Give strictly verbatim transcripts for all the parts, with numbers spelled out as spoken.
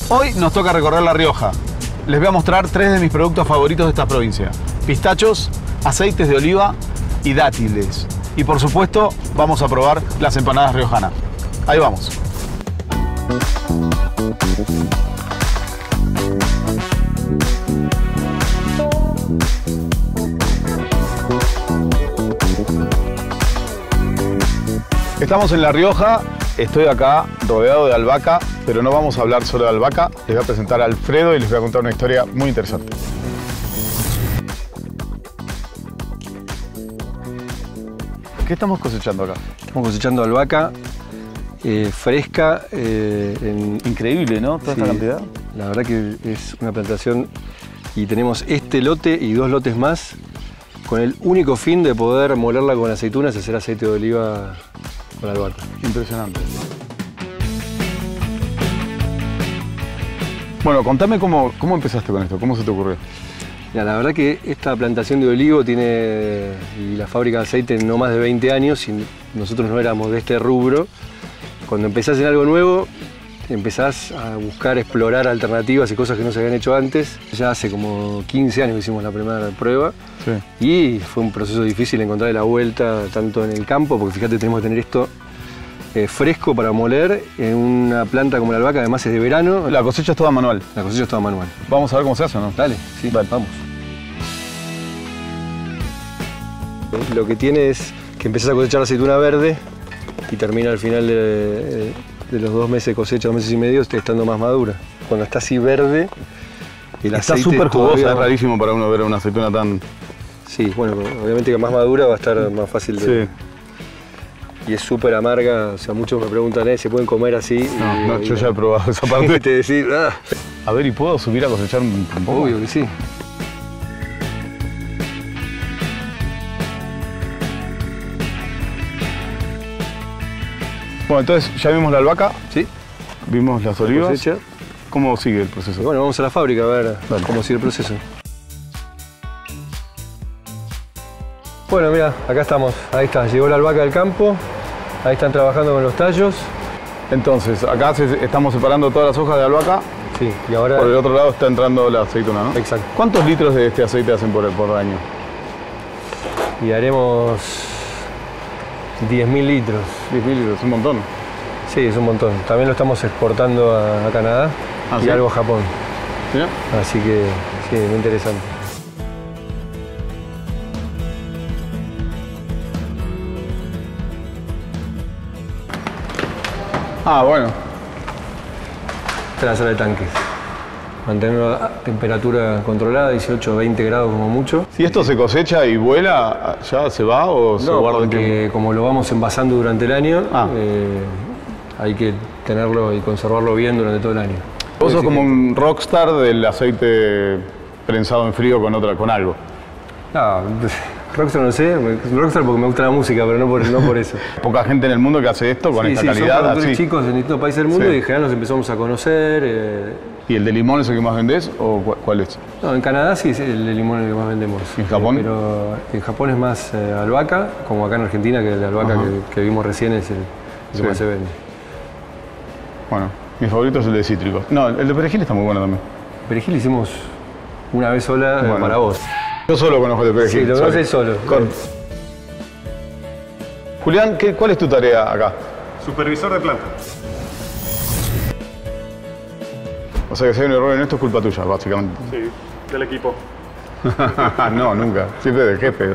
Hoy nos toca recorrer La Rioja. Les voy a mostrar tres de mis productos favoritos de esta provincia. Pistachos, aceites de oliva y dátiles. Y por supuesto, vamos a probar las empanadas riojanas. Ahí vamos. Estamos en La Rioja, estoy acá rodeado de albahaca, pero no vamos a hablar solo de albahaca. Les voy a presentar a Alfredo y les voy a contar una historia muy interesante. ¿Qué estamos cosechando acá? Estamos cosechando albahaca eh, fresca. Eh, en... Increíble, ¿no? Toda sí, esta cantidad. La verdad que es una plantación y tenemos este lote y dos lotes más con el único fin de poder molerla con aceitunas y hacer aceite de oliva con albahaca. Impresionante. Bueno, contame cómo, cómo empezaste con esto, cómo se te ocurrió. Mira, la verdad que esta plantación de olivo tiene, y la fábrica de aceite, no más de veinte años, y nosotros no éramos de este rubro. Cuando empezás en algo nuevo, empezás a buscar, explorar alternativas y cosas que no se habían hecho antes. Ya hace como quince años que hicimos la primera prueba, sí. Y fue un proceso difícil encontrar la vuelta tanto en el campo, porque fíjate, tenemos que tener esto eh, fresco para moler en una planta como la albahaca, además es de verano. La cosecha es toda manual. La cosecha es toda manual. Vamos a ver cómo se hace, ¿no? Dale, sí, Dale. Vamos. Lo que tiene es que empezás a cosechar la aceituna verde y termina al final de, de los dos meses de cosecha, dos meses y medio, estando más madura. Cuando está así verde, el está aceite súper jugosa, todavía... es rarísimo para uno ver una aceituna tan... Sí, bueno, obviamente que más madura va a estar más fácil de... Sí. Y es súper amarga, o sea, muchos me preguntan, ¿eh? ¿Se pueden comer así? No, y, no, y, yo ya he probado esa parte. Te decís, ah. A ver, ¿y puedo subir a cosechar un, un poco? Obvio que sí. Bueno, entonces ya vimos la albahaca, sí, vimos las olivas. Cosecha. ¿Cómo sigue el proceso? Y bueno, vamos a la fábrica a ver Dale. cómo sigue el proceso. Bueno, mira, acá estamos. Ahí está, llegó la albahaca del campo. Ahí están trabajando con los tallos. Entonces, acá se, estamos separando todas las hojas de albahaca. Sí, y ahora... Por el otro lado está entrando la aceituna, ¿no? Exacto. ¿Cuántos litros de este aceite hacen por, por año? Y haremos diez mil litros. diez mil litros, un montón. Sí, es un montón. También lo estamos exportando a, a Canadá ¿Ah, y sí? algo a Japón. ¿Sí? Así que, sí, muy interesante. Ah, bueno. Esta es la sala de tanques. Mantener una temperatura controlada, dieciocho a veinte grados como mucho. Si esto se cosecha y vuela, ¿ya se va o se No, guarda? porque en como lo vamos envasando durante el año, ah. eh, hay que tenerlo y conservarlo bien durante todo el año. Vos sos como un rockstar del aceite prensado en frío con, otra, con algo. No, rockstar no sé, rockstar porque me gusta la música, pero no por, no por eso. Poca gente en el mundo que hace esto con sí, esta sí, calidad. Son productores así. chicos en distintos países del mundo Sí. y en general nos empezamos a conocer. Eh... ¿Y el de limón es el que más vendés o cu cuál es? No, en Canadá sí es el de limón el que más vendemos. ¿Y en Japón? Eh, pero en Japón es más eh, albahaca, como acá en Argentina, que el de albahaca que, que vimos recién es el, el que Sí. más se vende. Bueno, mi favorito es el de cítricos. No, el de perejil está muy bueno también. Perejil hicimos una vez sola eh, Bueno. para vos. Yo solo conozco el de perejil. Sí, lo conoces solo. Con... Julián, ¿qué, ¿cuál es tu tarea acá? Supervisor de planta. O sea que si hay un error en esto es culpa tuya, básicamente. Sí, del equipo. No, nunca. Siempre del jefe.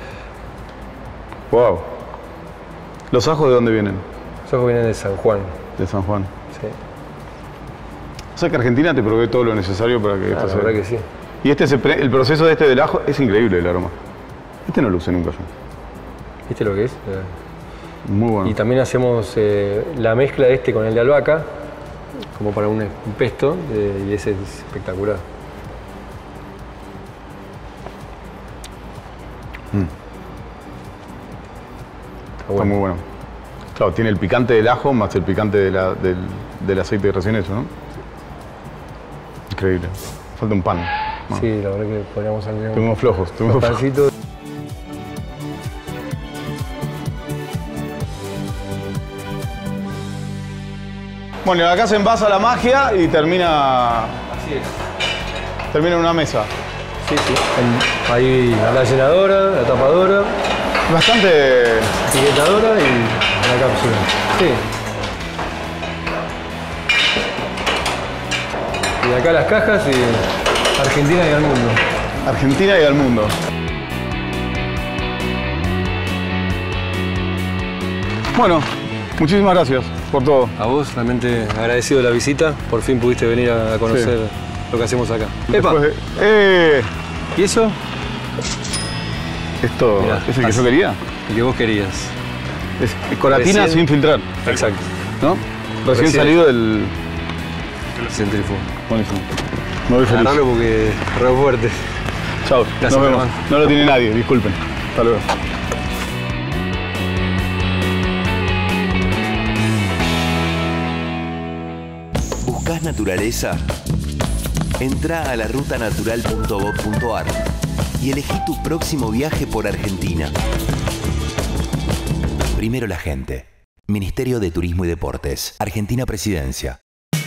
Wow. ¿Los ajos de dónde vienen? Los ajos vienen de San Juan. De San Juan. Sí. O sea que Argentina te provee todo lo necesario para que Ah, esto la se... verdad que sí. Y este, se pre... el proceso de este del ajo es increíble el aroma. Este no lo usé nunca yo. ¿Viste lo que es? Muy bueno. Y también hacemos eh, la mezcla de este con el de albahaca, como para un, un pesto, eh, y ese es espectacular. Mm. Está, Está bueno. muy bueno. Claro, tiene el picante del ajo más el picante de la, del, del aceite recién hecho, ¿no? Increíble. Falta un pan. Bueno, Sí, la verdad que podríamos salir un estuvimos flojos. Estuvimos un flojos. pancito. Bueno, acá se envasa la magia y termina... Así es. Termina en una mesa. Sí, sí. En- ahí la llenadora, la tapadora, Bastante... etiquetadora y la cápsula. Sí. Y acá las cajas y Argentina y al mundo. Argentina y al mundo. Bueno, muchísimas gracias por todo. A vos, realmente agradecido la visita. Por fin pudiste venir a conocer Sí. lo que hacemos acá. Después de- ¡Eh! ¿Y eso? Esto Mirá, es el que así. yo quería. El que vos querías. Es coratina Recién- sin filtrar, Exacto. ¿no? Recién, Recién. salido del... Centrifugo. Buenísimo. Me voy feliz. Agarralo porque es re fuerte. Chao. Gracias, Nos vemos. Germán. No lo tiene nadie, disculpen. Hasta luego. ¿Buscás naturaleza? Entrá a la ruta natural punto gov punto ar y elegí tu próximo viaje por Argentina. Primero la gente. Ministerio de Turismo y Deportes. Argentina Presidencia.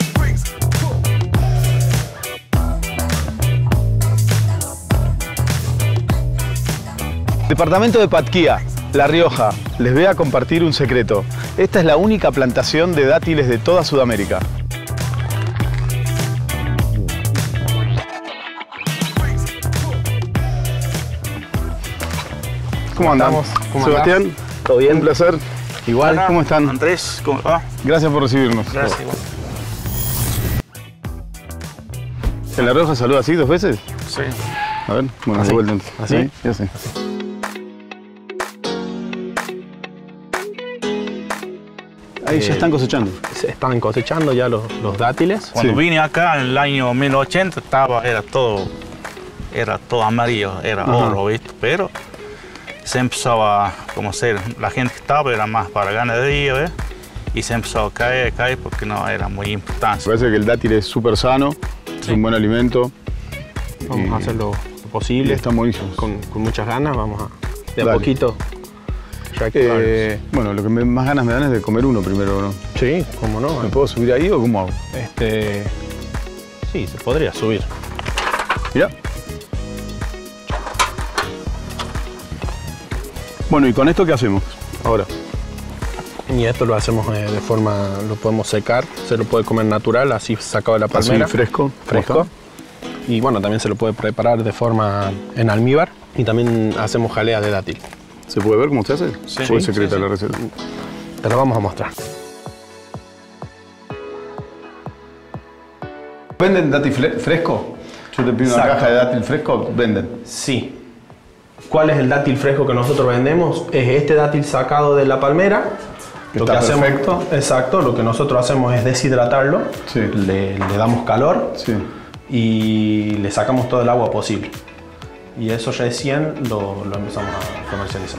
Departamento de Patquía, La Rioja. Les voy a compartir un secreto. Esta es la única plantación de dátiles de toda Sudamérica. ¿Cómo andamos? ¿Cómo Sebastián, andás? ¿Todo bien? un placer. Igual. ¿Cómo están? Andrés, ¿cómo va? Gracias por recibirnos. Gracias. igual. ¿En La Rioja saluda así dos veces? Sí. A ver, bueno, ¿Así? de vuelta entonces. ¿Así? Sí, ya sé. Ahí ya Eh, están cosechando. Se estaban cosechando ya los, los dátiles. Cuando Sí. vine acá en el año mil novecientos ochenta estaba, era todo, era todo amarillo, era Ajá. oro, ¿viste? Pero se empezó a, como ser, la gente que estaba era más para ganadería, ¿ves? Y se empezó a caer, a caer porque no era muy importante. Me parece que el dátil es súper sano, es un buen alimento. Vamos y- a hacer lo, lo y posible. están buenísimos. Con, con muchas ganas, vamos a de a Dale. poquito. reactivarlos. Eh, bueno, lo que me- más ganas me dan es de comer uno primero, ¿no? Sí, cómo no. ¿Me puedo subir ahí o cómo hago? Este, sí, se podría subir. Mirá. Bueno, ¿y con esto qué hacemos ahora? Y esto lo hacemos eh, de forma, lo podemos secar, se lo puede comer natural, así sacado de la palmera. Así, fresco. Fresco. Y bueno, también se lo puede preparar de forma en almíbar y también hacemos jalea de dátil. ¿Se puede ver cómo se hace? Sí. ¿O es Sí, secreta sí, la sí. receta? Te lo vamos a mostrar. ¿Venden dátil fre- fresco? Yo te pido una Exacto. caja de dátil fresco, venden. Sí. ¿Cuál es el dátil fresco que nosotros vendemos? Es este dátil sacado de la palmera. Está perfecto. Exacto, lo que nosotros hacemos es deshidratarlo, Sí. le, le damos calor Sí. y le sacamos todo el agua posible. Y eso recién lo, lo empezamos a comercializar.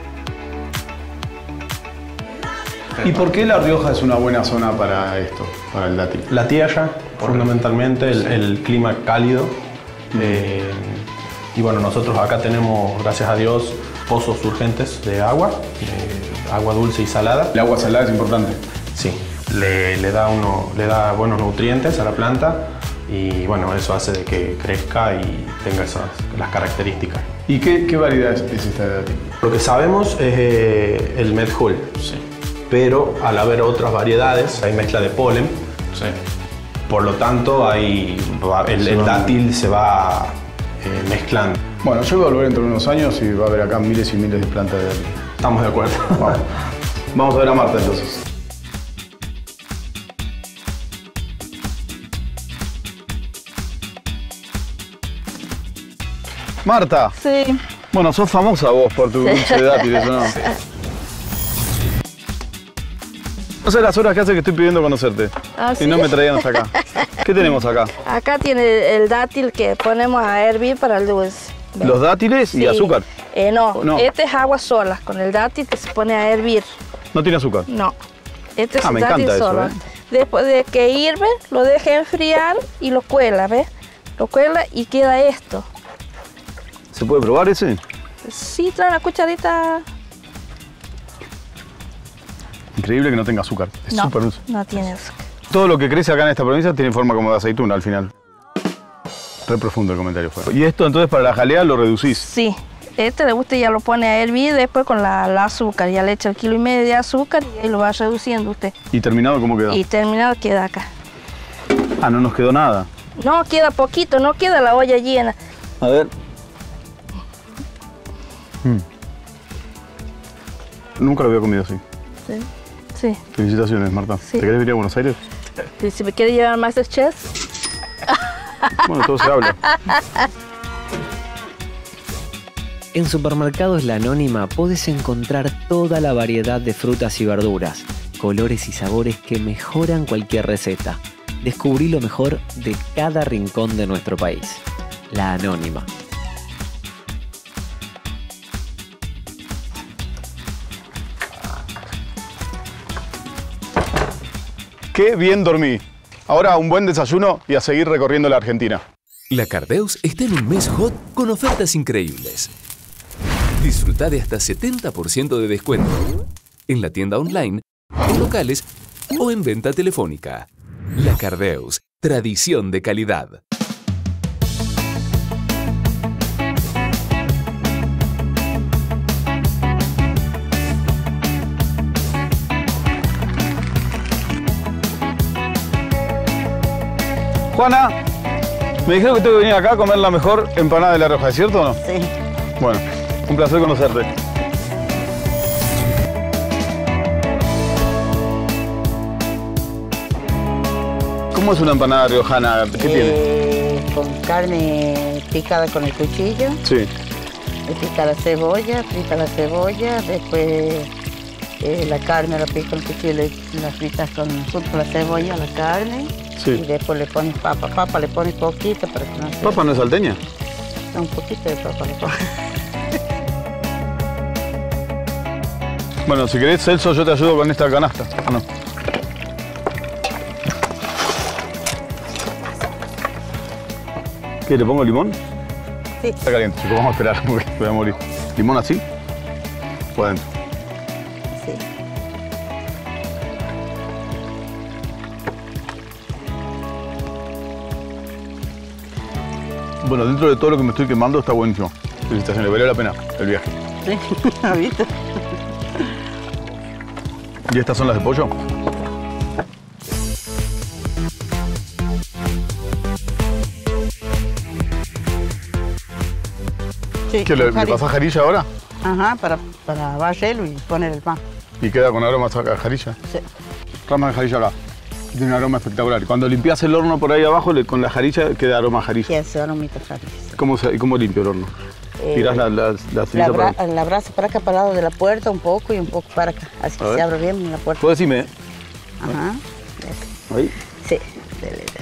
¿Y por qué La Rioja es una buena zona para esto, para el dátil? La tierra, fundamentalmente, el, el clima cálido. eh, y bueno, nosotros acá tenemos, gracias a Dios, pozos urgentes de agua, de agua dulce y salada. El agua salada es importante. Sí, le, le, da uno, le da buenos nutrientes a la planta y bueno, eso hace de que crezca y tenga esas, las características. ¿Y qué, qué variedad es, es esta de dátil? Lo que sabemos es eh, el medjool, Sí, pero al haber otras variedades hay mezcla de polen, sí. por lo tanto hay, va- el, Se el va- dátil se va eh, mezclando. Bueno, yo voy a volver dentro de unos años y va a haber acá miles y miles de plantas de dátil. Estamos de acuerdo. Vamos. Vamos a ver a Marta entonces. Marta, Sí, bueno, sos famosa vos por tu dulce de dátiles, ¿o no? No sé las horas que hace que estoy pidiendo conocerte. ¿Ah, Y sí? no me traían hasta acá. ¿Qué tenemos acá? acá tiene el dátil que ponemos a hervir para el dulce. ¿Ves? Los dátiles y Sí. azúcar. Eh, no, No. este es agua sola, con el dátil que se pone a hervir. No tiene azúcar. No, este es Ah, me dátil encanta eso, solo. ¿eh? Después de que hirve, lo deja enfriar y lo cuela, ¿ves? Lo cuela y queda esto. ¿Se puede probar ese? Sí, trae una cucharita. Increíble que no tenga azúcar. Es No, súper dulce. no tiene azúcar. todo lo que crece acá en esta provincia tiene forma como de aceituna al final. Re profundo el comentario fue. Y esto entonces para la jalea lo reducís. Sí. Este le gusta y ya lo pone a hervir, después con la, la azúcar, ya le echa el kilo y medio de azúcar y ahí lo va reduciendo usted. ¿Y terminado cómo quedó? Y terminado queda acá. Ah, no nos quedó nada. No, queda poquito, no queda la olla llena. A ver. Mm. Nunca lo había comido así. Sí. Sí. Felicitaciones, Marta. Sí. ¿Te querés venir a Buenos Aires? ¿Y si me quiere llevar a MasterChef? Bueno, todo se habla. En Supermercados La Anónima podés encontrar toda la variedad de frutas y verduras, colores y sabores que mejoran cualquier receta. Descubrí lo mejor de cada rincón de nuestro país. La Anónima. Qué bien dormí. Ahora un buen desayuno y a seguir recorriendo la Argentina. La Cardeus está en un mes hot con ofertas increíbles. Disfruta de hasta setenta por ciento de descuento en la tienda online, en locales o en venta telefónica. La Cardeus, tradición de calidad. Juana, me dijeron que tengo que venir acá a comer la mejor empanada de La Rioja, ¿es cierto o no? Sí. Bueno, un placer conocerte. ¿Cómo es una empanada riojana? ¿Qué eh, tiene? Con carne picada con el cuchillo. Sí. Le pica la cebolla, frita la cebolla, después eh, la carne la pica con el cuchillo, le, la fritas con, junto con la cebolla, la carne. Sí. Y después le pones papa. Papa le pones poquito para que no se... ¿Papa no es salteña? No, un poquito de papa le pones. Bueno, si querés, Celso, yo te ayudo con esta canasta. ¿O no? ¿Qué, le pongo limón? Sí. Está caliente, chicos, vamos a esperar porque voy a morir. ¿Limón así? O adentro. Sí. Bueno, dentro de todo lo que me estoy quemando está buenísimo. Felicitaciones, valió la pena el viaje. Sí, ¿has visto? ¿Y estas son las de pollo? Sí, ¿Qué, le, le pasás jarilla ahora? Ajá, para, para barrerlo y poner el pan. ¿Y queda con aromas a jarilla? Sí. Ramas de jarilla acá. Tiene un aroma espectacular. Y cuando limpias el horno por ahí abajo, le, con la jarilla queda aroma a jarilla. Sí, ese aromita jarilla. ¿Cómo, se, ¿Cómo limpio el horno? Eh, Tirás la, la, la La, cerilla bra para... la brasa para acá, para el lado de la puerta un poco y un poco para acá. Así que se abre bien la puerta. ¿Puedes decirme? Ajá. Ahí. Sí. Dele, dele.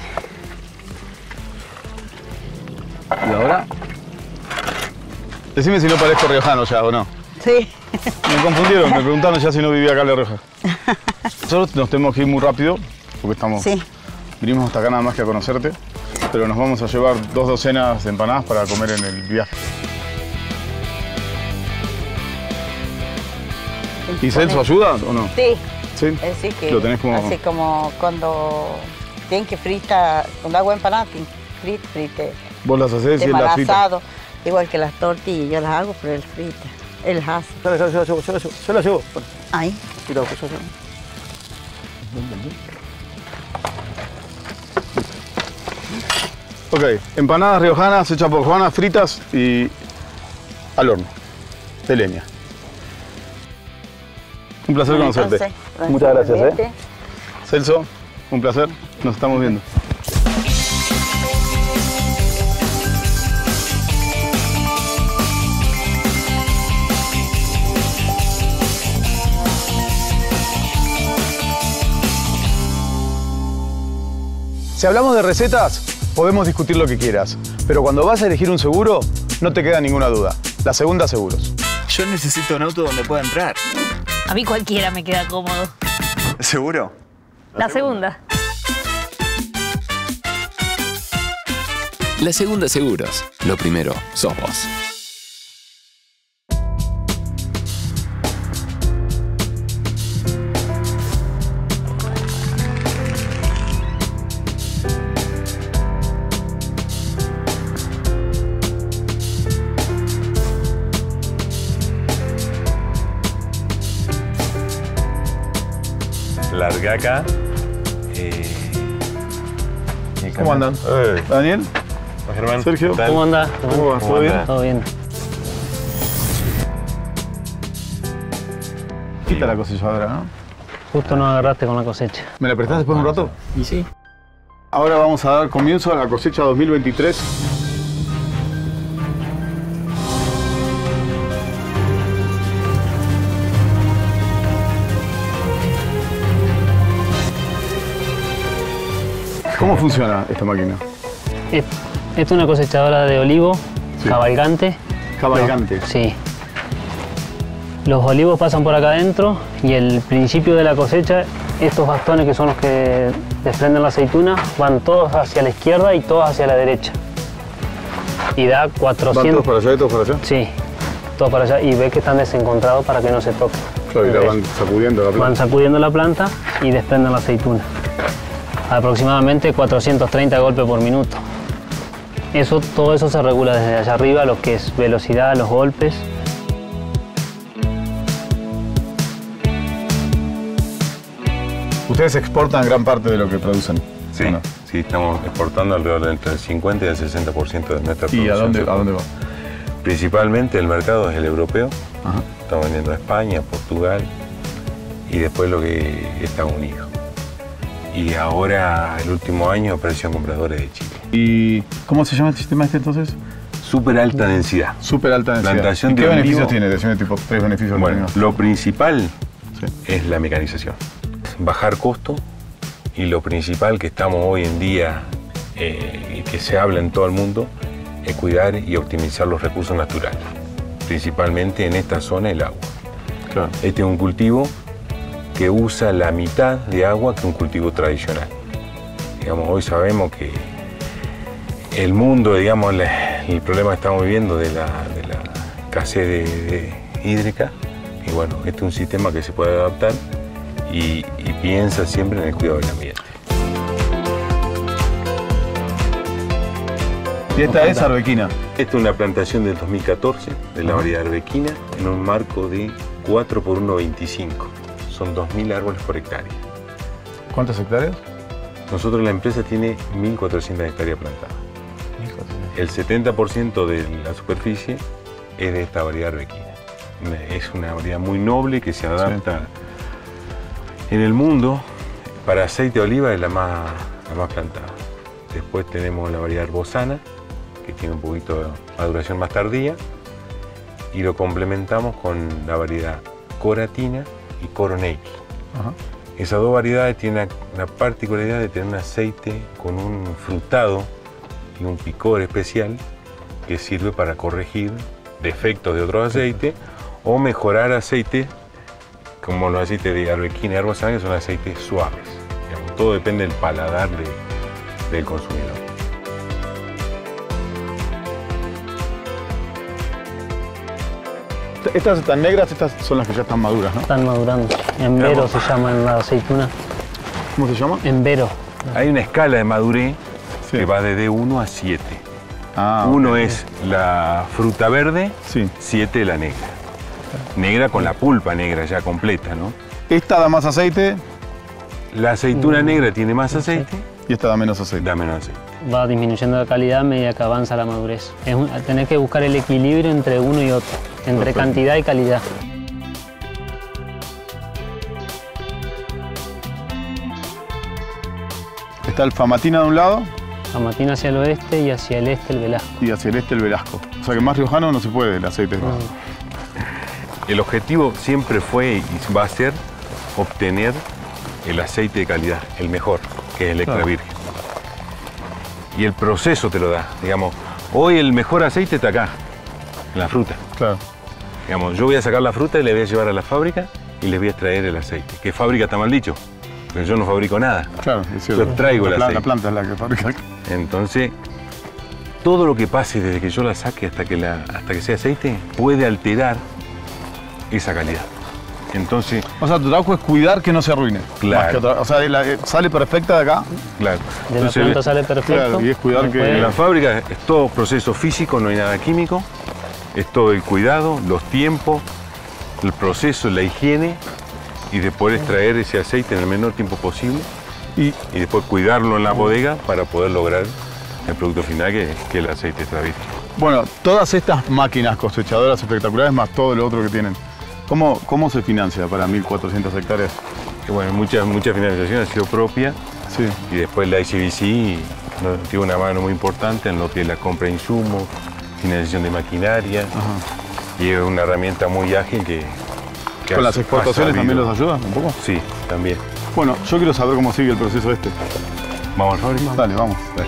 ¿Y ahora? Decime si no parezco riojano ya o no. Sí. Me confundieron, me preguntaron ya si no vivía acá en La Rioja. Nosotros nos tenemos que ir muy rápido, porque estamos... Sí. Vinimos hasta acá nada más que a conocerte, pero nos vamos a llevar dos docenas de empanadas para comer en el viaje. ¿Y Celso ayuda o no? Sí. ¿Sí? Es decir que, Lo tenés como... así como cuando tienen que fritar, cuando hago empanadas, frite, frite. Vos las hacés y él las frita. asado, igual que las tortillas, yo las hago, pero él frita, él hace. Yo la llevo, yo la llevo, yo la llevo. Yo la llevo. Ahí. Tira, yo la llevo. Ok, empanadas riojanas hechas por Juana, fritas y al horno, de leña. Un placer Bueno, conocerte. entonces, Muchas gracias, igualmente. ¿eh? Celso, un placer. Nos estamos viendo. Si hablamos de recetas, podemos discutir lo que quieras, pero cuando vas a elegir un seguro, no te queda ninguna duda. La Segunda Seguros. Yo necesito un auto donde pueda entrar. A mí cualquiera me queda cómodo. ¿Seguro? La segunda. La Segunda Seguros. Lo primero, sos vos. largué acá. Eh, ¿Cómo andan? Eh. ¿Daniel? Germán. Sergio. ¿Cómo andás? ¿Cómo va? ¿Todo bien? Todo bien. Quita la cosecha, ¿no? Justo nos agarraste con la cosecha. ¿Me la prestás después de un rato? Y sí. Ahora vamos a dar comienzo a la cosecha dos mil veintitrés. ¿Cómo funciona esta máquina? Es, es una cosechadora de olivo, sí. Cabalgante. Cabalgante. Los, sí. Los olivos pasan por acá adentro y el principio de la cosecha, estos bastones que son los que desprenden la aceituna, van todos hacia la izquierda y todos hacia la derecha. Y da cuatrocientos... ¿Van todos para allá y todos para allá? Sí, todos para allá. Y ve que están desencontrados para que no se toquen. Claro, y la van sacudiendo la planta. Van sacudiendo la planta y desprenden la aceituna. Aproximadamente cuatrocientos treinta golpes por minuto. Eso, todo eso se regula desde allá arriba, lo que es velocidad, los golpes. ¿Ustedes exportan gran parte de lo que producen? Sí, ¿no? Sí, estamos exportando alrededor del entre el cincuenta y el sesenta por ciento de nuestra producción. ¿Y a dónde, a dónde va? Principalmente el mercado es el europeo. Ajá. Estamos vendiendo a España, Portugal y después lo que es Estados Unidos. Y ahora, el último año, apareció en compradores de Chile. ¿Y cómo se llama el sistema este entonces? Súper alta densidad. Súper alta densidad. Plantación ¿Y qué de beneficios olivo? tiene? Decime tipo tres beneficios. Bueno, lo principal sí. es la mecanización. Bajar costo y lo principal que estamos hoy en día eh, y que se habla en todo el mundo es cuidar y optimizar los recursos naturales. Principalmente en esta zona el agua. Claro. Este es un cultivo que usa la mitad de agua que un cultivo tradicional. Digamos, hoy sabemos que el mundo, digamos, la, el problema que estamos viviendo de la, de la escasez de, de hídrica, y bueno, este es un sistema que se puede adaptar y, y piensa siempre en el cuidado del ambiente. ¿Y esta es arbequina? Esta es una plantación del dos mil catorce de la variedad arbequina en un marco de cuatro por uno veinticinco. Son dos mil árboles por hectárea. ¿Cuántas hectáreas? Nosotros, la empresa tiene mil cuatrocientas hectáreas plantadas. El setenta por ciento de la superficie es de esta variedad arbequina. Es una variedad muy noble que se adapta sí. en el mundo. Para aceite de oliva es la más, la más plantada. Después tenemos la variedad arbosana, que tiene un poquito de maduración más tardía. Y lo complementamos con la variedad coratina y coronel. Ajá. Esas dos variedades tienen la particularidad de tener un aceite con un frutado y un picor especial que sirve para corregir defectos de otros aceites o mejorar aceites como los aceites de arbequina y arbosana, que son aceites suaves. Digamos, todo depende del paladar de, del consumidor. Estas están negras, estas son las que ya están maduras, ¿no? Están madurando. Embero se llama en la aceituna. ¿Cómo se llama? Embero. Hay una escala de madurez sí. que va desde uno a siete. Ah, uno okay. es la fruta verde, sí. siete la negra. Negra con la pulpa negra ya completa, ¿no? ¿Esta da más aceite? La aceituna mm. negra tiene más aceite. Y esta da menos aceite. Da menos aceite. Va disminuyendo la calidad a medida que avanza la madurez. Es un, tener que buscar el equilibrio entre uno y otro, entre Perfecto. Cantidad y calidad. Está el Famatina de un lado. Famatina hacia el oeste y hacia el este el Velasco. Y hacia el este el Velasco. O sea que más riojano no se puede el aceite. No. El objetivo siempre fue y va a ser obtener el aceite de calidad, el mejor, que es el extra claro. virgen. Y el proceso te lo da. Digamos, hoy el mejor aceite está acá, en la fruta. Claro. Digamos, yo voy a sacar la fruta y la voy a llevar a la fábrica y les voy a extraer el aceite. ¿Qué fábrica está mal dicho? Pero yo no fabrico nada. Claro, es cierto. Yo traigo la el aceite. La planta es la que fabrica. Entonces, todo lo que pase desde que yo la saque hasta que, la, hasta que sea aceite puede alterar esa calidad. Entonces, o sea, tu trabajo es cuidar que no se arruine. Claro. Más que otra, o sea, la, sale perfecta de acá. Claro. De Entonces, la planta sale perfecto. Claro, y es cuidar que... En la fábrica es todo proceso físico, no hay nada químico. Es todo el cuidado, los tiempos, el proceso, la higiene y de poder extraer ese aceite en el menor tiempo posible y, y después cuidarlo en la bodega para poder lograr el producto final que, que el aceite extra virgen. Bueno, todas estas máquinas cosechadoras espectaculares más todo lo otro que tienen, ¿cómo, cómo se financia para mil cuatrocientas hectáreas? Que bueno, mucha, mucha financiación ha sido propia, sí. Y después la I C B C nos tiene una mano muy importante en lo que es la compra de insumos, financiación de maquinaria. Ajá. Y es una herramienta muy ágil que... que ¿Con las exportaciones también los ayuda un poco? Sí, también. Bueno, yo quiero saber cómo sigue el proceso este. ¿Vamos al fábrica? Dale, vamos. Dale.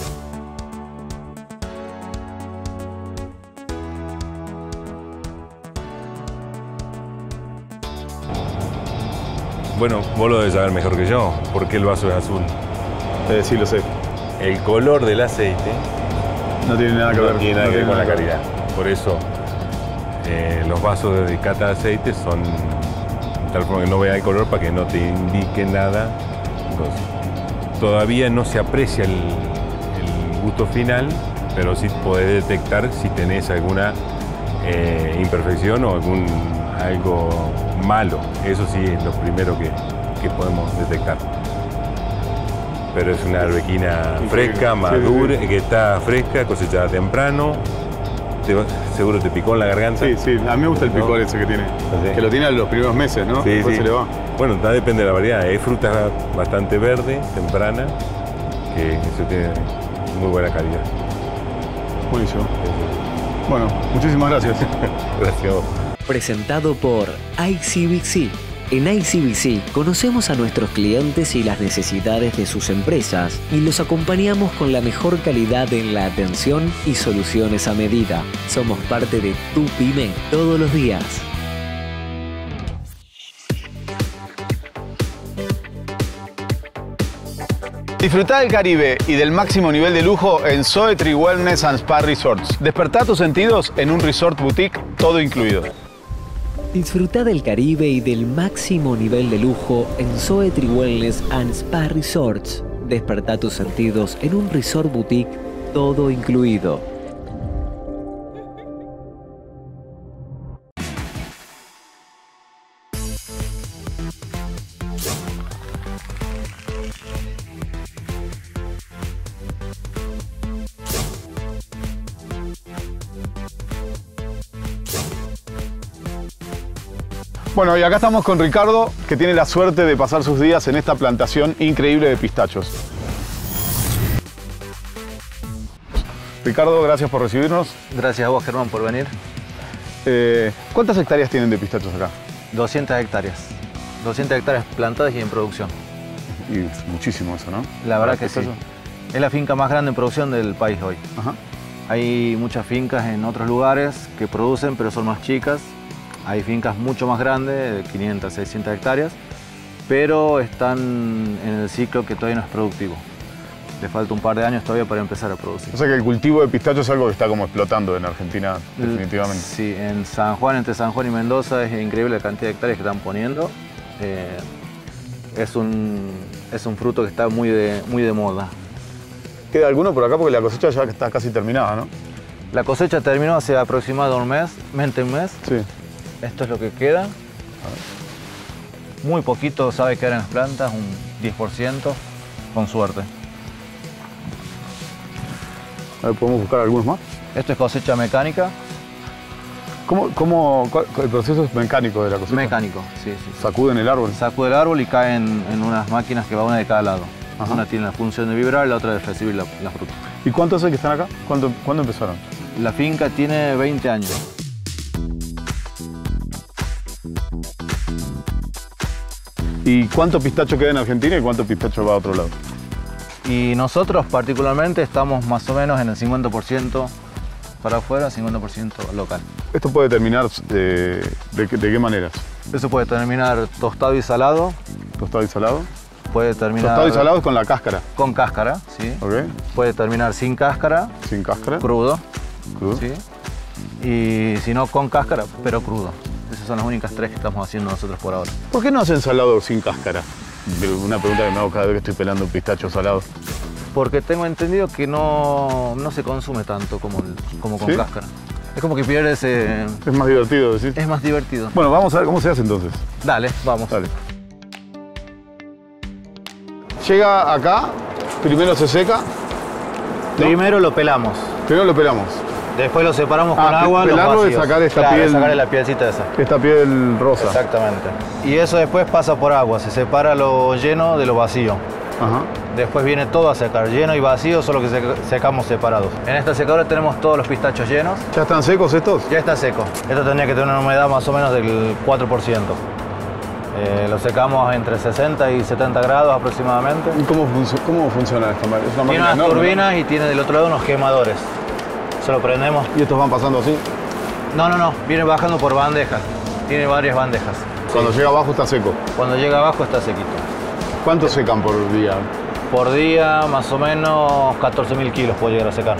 Bueno, vos lo debes saber mejor que yo. ¿Por qué el vaso es azul? Eh, sí, lo sé. El color del aceite no tiene nada que no ver, tiene nada no que ver tiene con la nada que ver. calidad. Por eso eh, los vasos de cata de aceite son de tal forma que no vea el color para que no te indique nada. Entonces, todavía no se aprecia el, el gusto final, pero sí podés detectar si tenés alguna eh, imperfección o algún algo malo. Eso sí es lo primero que, que podemos detectar. Pero es una arbequina fresca, madura, sí, sí, sí. que está fresca, cosechada temprano. Te, seguro te picó en la garganta. Sí, sí, a mí me gusta el picor, ¿no? Ese que tiene. ¿Sí? Que lo tiene en los primeros meses, ¿no? Sí, Después sí. se le va. Bueno, está, depende de la variedad. Hay fruta bastante verde, temprana, que eso tiene muy buena calidad. Buenísimo. Sí. Bueno, muchísimas gracias. Gracias a vos. Presentado por I C B C. En I C B C conocemos a nuestros clientes y las necesidades de sus empresas y los acompañamos con la mejor calidad en la atención y soluciones a medida. Somos parte de tu pyme todos los días. Disfrutá del Caribe y del máximo nivel de lujo en Soetri Wellness and Spa Resorts. Despertá tus sentidos en un resort boutique, todo incluido. Disfruta del Caribe y del máximo nivel de lujo en Soetri Wellness and Spa Resorts. Desperta tus sentidos en un resort boutique, todo incluido. Bueno, y acá estamos con Ricardo, que tiene la suerte de pasar sus días en esta plantación increíble de pistachos. Ricardo, gracias por recibirnos. Gracias a vos, Germán, por venir. Eh, ¿Cuántas hectáreas tienen de pistachos acá? doscientas hectáreas. doscientas hectáreas plantadas y en producción. Y es muchísimo eso, ¿no? La verdad que sí. Es la finca más grande en producción del país hoy. Ajá. Hay muchas fincas en otros lugares que producen, pero son más chicas. Hay fincas mucho más grandes, de quinientas, seiscientas hectáreas, pero están en el ciclo que todavía no es productivo. Le falta un par de años todavía para empezar a producir. O sea que el cultivo de pistacho es algo que está como explotando en Argentina, definitivamente. Sí, en San Juan, entre San Juan y Mendoza, es increíble la cantidad de hectáreas que están poniendo. Eh, es, un, es un fruto que está muy de, muy de moda. ¿Queda alguno por acá? Porque la cosecha ya está casi terminada, ¿no? La cosecha terminó hace aproximadamente un mes, mente un mes. Sí. Esto es lo que queda. Muy poquito sabe quedar en las plantas, un diez por ciento, con suerte. A ver, ¿podemos buscar algunos más? Esto es cosecha mecánica. ¿Cómo, cómo cuál, el proceso es mecánico de la cosecha? Mecánico, sí, sí. ¿Sacuden el árbol? Sacude el árbol y caen en unas máquinas que va una de cada lado. Ajá. Una tiene la función de vibrar y la otra de recibir la, la fruta. ¿Y cuántos hace que están acá? ¿Cuándo, ¿Cuándo empezaron? La finca tiene veinte años. ¿Y cuánto pistacho queda en Argentina y cuánto pistacho va a otro lado? Y nosotros particularmente estamos más o menos en el cincuenta por ciento para afuera, cincuenta por ciento local. ¿Esto puede terminar de, de, de qué maneras? Eso puede terminar tostado y salado. ¿Tostado y salado? Puede terminar... Tostado y salado es con la cáscara. Con cáscara, sí. Okay. Puede terminar sin cáscara. Sin cáscara. Crudo. Crudo. Sí. Y si no, con cáscara, pero crudo. Esas son las únicas tres que estamos haciendo nosotros por ahora. ¿Por qué no hacen salado sin cáscara? Una pregunta que me hago cada vez que estoy pelando un pistacho salado. Porque tengo entendido que no, no se consume tanto como, el, como con ¿Sí? cáscara. Es como que pierdes... Eh... Es más divertido decir. Es más divertido. Bueno, vamos a ver cómo se hace entonces. Dale, vamos. Dale. Llega acá, primero se seca. ¿No? Primero lo pelamos. Primero lo pelamos. Después lo separamos con ah, agua. Pelarlo es sacar esta claro, piel. sacarle la pielcita esa. Esta piel rosa. Exactamente. Y eso después pasa por agua, se separa lo lleno de lo vacío. Ajá. Después viene todo a secar, lleno y vacío, solo que secamos separados. En esta secadora tenemos todos los pistachos llenos. ¿Ya están secos estos? Ya está seco. Esto tendría que tener una humedad más o menos del cuatro por ciento. Eh, lo secamos entre sesenta y setenta grados aproximadamente. ¿Y cómo, func cómo funciona esta máquina? Es una tiene máquina unas enorme, turbinas, ¿no? Y tiene del otro lado unos quemadores. Se lo prendemos. ¿Y estos van pasando así? No, no, no. Viene bajando por bandejas. Tiene varias bandejas. Cuando sí. llega abajo está seco. Cuando llega abajo está sequito. ¿Cuánto secan por día? Por día más o menos catorce mil kilos puede llegar a secar.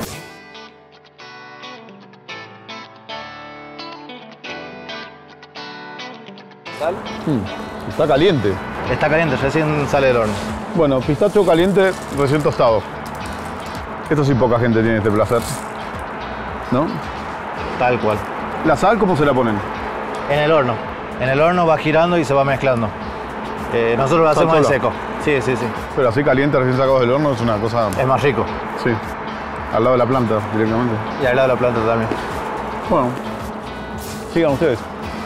¿Sal? Mm, está caliente. Está caliente, recién sale del horno. Bueno, pistacho caliente, recién tostado. Esto sí poca gente tiene este placer. ¿No? Tal cual. ¿La sal cómo se la ponen? En el horno. En el horno va girando y se va mezclando. Eh, nosotros lo hacemos en seco. Sí, sí, sí. Pero así caliente, recién sacado del horno, es una cosa... Es más rico. Sí. Al lado de la planta, directamente. Y al lado de la planta también. Bueno, sigan ustedes.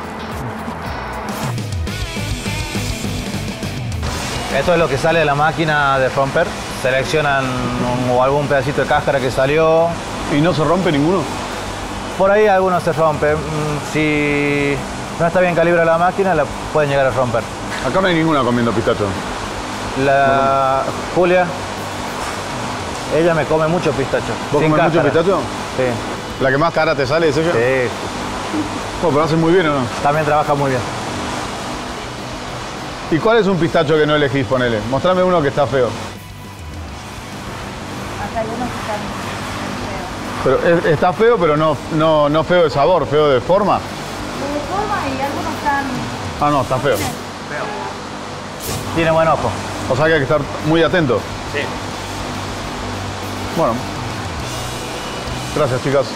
Esto es lo que sale de la máquina de romper. Seleccionan un, o algún pedacito de cáscara que salió. ¿Y no se rompe ninguno? Por ahí algunos se rompen. Si no está bien calibrada la máquina, la pueden llegar a romper. Acá no hay ninguna comiendo pistacho. La Julia, ella me come mucho pistacho. ¿Vos comes mucho pistacho? Sí. ¿La que más cara te sale es ella? Sí. Oh, pero hace muy bien, ¿o no? También trabaja muy bien. ¿Y cuál es un pistacho que no elegís, ponele? Mostrame uno que está feo. Acá hay unos que están feos. Pero es, está feo, pero no, no, no feo de sabor, feo de forma. De forma y algunos están... Ah, no, está feo. Tiene buen ojo. O sea que hay que estar muy atento. Sí. Bueno. Gracias, chicas.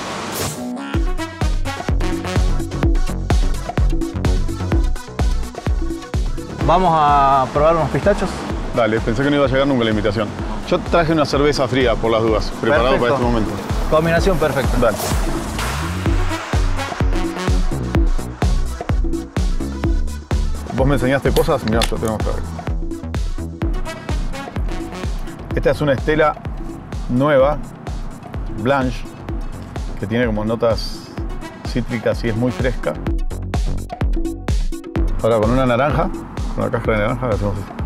¿Vamos a probar unos pistachos? Dale, pensé que no iba a llegar nunca la invitación. Yo traje una cerveza fría por las dudas, preparado Perfecto. para este momento. Combinación perfecta. Dale. Vos me enseñaste cosas, mirá, yo tengo que ver. Esta es una Estela nueva, Blanche, que tiene como notas cítricas y es muy fresca. Ahora con una naranja, con una cáscara de naranja, hacemos esto.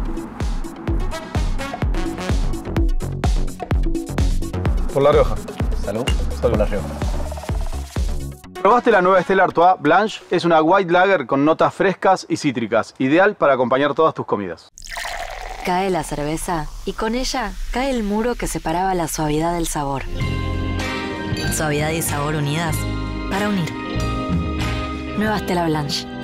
Por La Rioja. Salud. Salud. Por La Rioja. ¿Probaste la nueva Stella Artois Blanche? Es una white lager con notas frescas y cítricas, ideal para acompañar todas tus comidas. Cae la cerveza y con ella cae el muro que separaba la suavidad del sabor. Suavidad y sabor unidas para unir. Nueva Stella Blanche.